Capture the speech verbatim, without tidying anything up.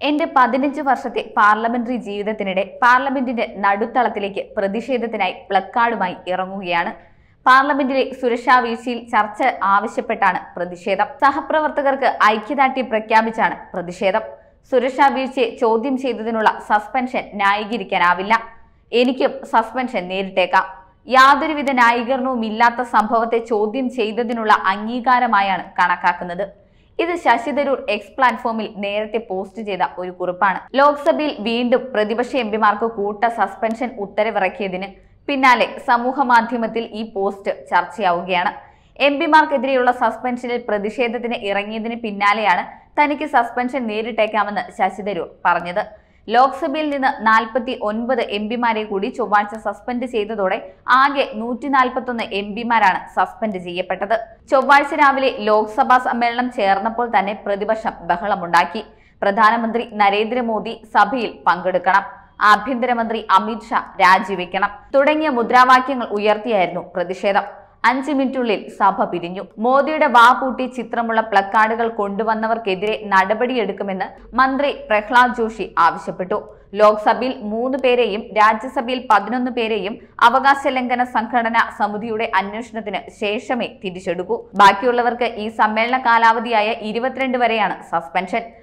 എന്റെ പതിനഞ്ച് വർഷത്തെ പാർലമെന്ററി ജീവിതത്തിനിടെ പാർലമെന്റിന്റെ നടുത്തളത്തിലേക്ക് പ്രതിഷേധത്തിനായി പ്ലക്കാർഡുമായി ഇറങ്ങുകയാണ്. പാർലമെന്റിലെ സുരക്ഷാ വീഴ്ചയിൽ ചർച്ച ആവശ്യപ്പെട്ടാണ് പ്രതിഷേധം. സഹപ്രവർത്തകർക്ക് ഐക്യദാർഢ്യം പ്രഖ്യാപിച്ചാണ് പ്രതിഷേധം. സുരക്ഷാ വീഴ്ചയെ ചോദ്യം ചെയ്തതിനുള്ള സസ്പെൻഷൻ ന്യായീകരിക്കാനാവില്ല. എനിക്കും സസ്പെൻഷൻ നേരിട്ടേക്കാം. യാതൊരുവിധ ന്യായീകരണവുമില്ലാത്ത സംഭവത്തെ ചോദ്യം ചെയ്തതിനുള്ള അംഗീകാരമായാണ് കണക്കാക്കുന്നത്. ഇത് ശശി തരൂർ എക്സ് പ്ലാറ്റ്ഫോമിൽ നേരത്തെ പോസ്റ്റ് ചെയ്ത ഒരു കുറിപ്പാണ്. ലോക്സഭയിൽ വീണ്ടും പ്രതിപക്ഷ എംപിമാർക്ക് കൂട്ട സസ്പെൻഷൻ ഉത്തരവിറക്കിയതിന് പിന്നാലെ സമൂഹ മാധ്യമത്തിൽ ഈ പോസ്റ്റ് ചർച്ചയാവുകയാണ്. എംപിമാർക്കെതിരെയുള്ള സസ്പെൻഷനിൽ പ്രതിഷേധത്തിന് ഇറങ്ങിയതിന് പിന്നാലെയാണ് തനിക്ക് സസ്പെൻഷൻ നേരിട്ടേക്കാമെന്ന് ശശി തരൂർ പറഞ്ഞത്. ലോക്സഭയിൽ നിന്ന് നാൽപ്പത്തി ഒൻപത് എംപിമാരെ കൂടി ചൊവ്വാഴ്ച സസ്പെൻഡ് ചെയ്തതോടെ ആകെ നൂറ്റി നാൽപ്പത്തി ഒന്ന് എംപിമാരാണ് സസ്പെൻഡ് ചെയ്യപ്പെട്ടത്. ചൊവ്വാഴ്ച രാവിലെ ലോക്സഭാ സമ്മേളനം ചേർന്നപ്പോൾ തന്നെ പ്രതിപക്ഷം ബഹളമുണ്ടാക്കി. പ്രധാനമന്ത്രി നരേന്ദ്രമോദി സഭയിൽ പങ്കെടുക്കണം, ആഭ്യന്തരമന്ത്രി അമിത്ഷാ രാജിവെക്കണം തുടങ്ങിയ മുദ്രാവാക്യങ്ങൾ ഉയർത്തിയായിരുന്നു പ്രതിഷേധം. അഞ്ച് മിനിറ്റുള്ളിൽ സഭ പിരിഞ്ഞു. മോദിയുടെ വാ പൂട്ടി ചിത്രമുള്ള പ്ലക്കാർഡുകൾ കൊണ്ടുവന്നവർക്കെതിരെ നടപടിയെടുക്കുമെന്ന് മന്ത്രി പ്രഹ്ലാദ് ജോഷി ആവശ്യപ്പെട്ടു. ലോക്സഭയിൽ മൂന്ന് പേരെയും രാജ്യസഭയിൽ പതിനൊന്ന് പേരെയും അവകാശ ലംഘന സംഘടനാ സമിതിയുടെ അന്വേഷണത്തിന് ശേഷമേ തിരിച്ചെടുക്കൂ. ബാക്കിയുള്ളവർക്ക് ഈ സമ്മേളന കാലാവധിയായ ഇരുപത്തിരണ്ട് വരെയാണ് സസ്പെൻഷൻ.